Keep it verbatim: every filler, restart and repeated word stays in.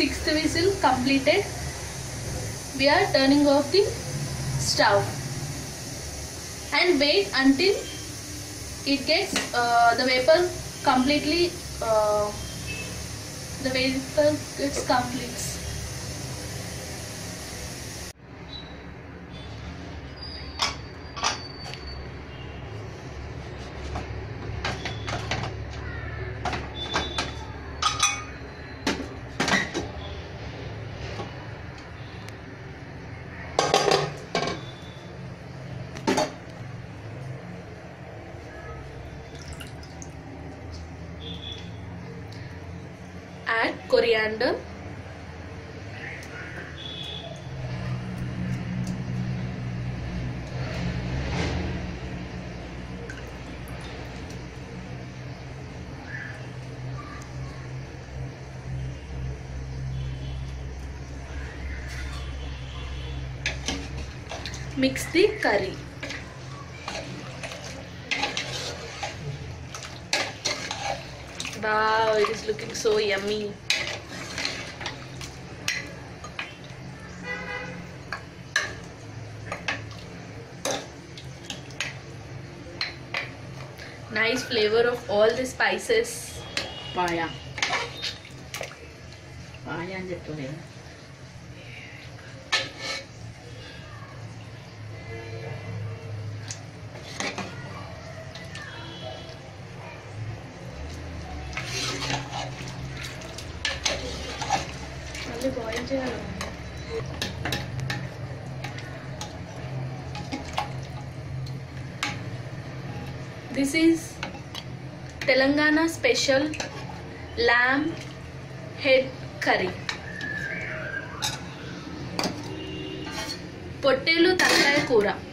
sixth whistle completed. We are turning off the stove and wait until it gets uh, the vapor completely uh, the vapor gets complete. Add coriander, mix the curry. Wow, it is looking so yummy. Nice flavor of all the spices. Paya. Paya and the This is Telangana special lamb head curry. Pottelu talakaya kura.